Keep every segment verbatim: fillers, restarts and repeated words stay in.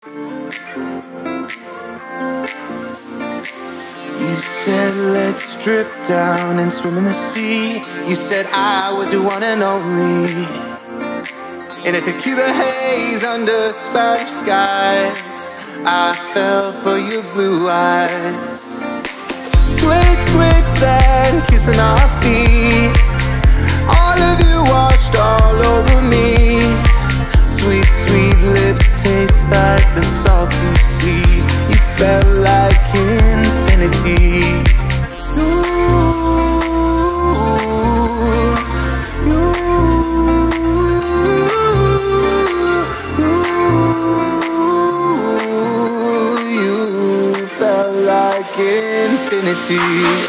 You said let's drip down and swim in the sea. You said I was your one and only. In a tequila haze under Spanish skies, I fell for your blue eyes. Sweet, sweet sand kissing our feet. All of you washed all over me. Sweet, sweet lips taste like the salty sea. You felt like infinity. Infinity.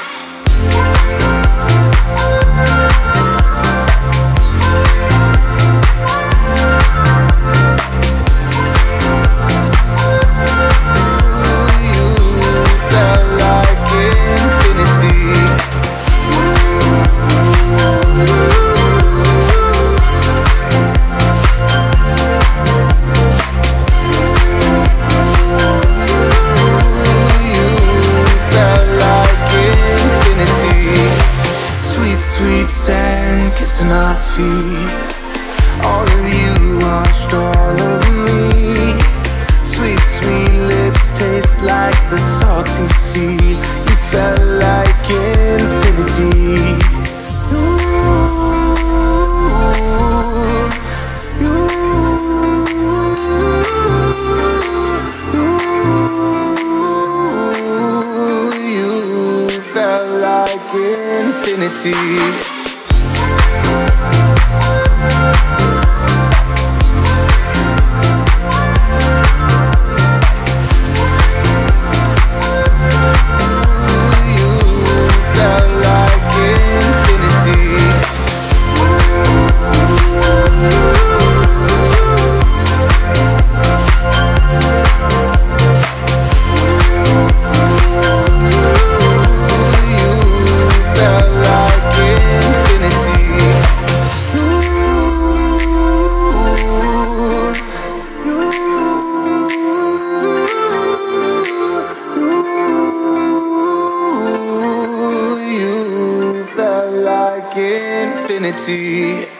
Kissing our feet. All of you washed all over me. Sweet, sweet lips taste like the salty sea. You felt like infinity. You felt like infinity. Infinity.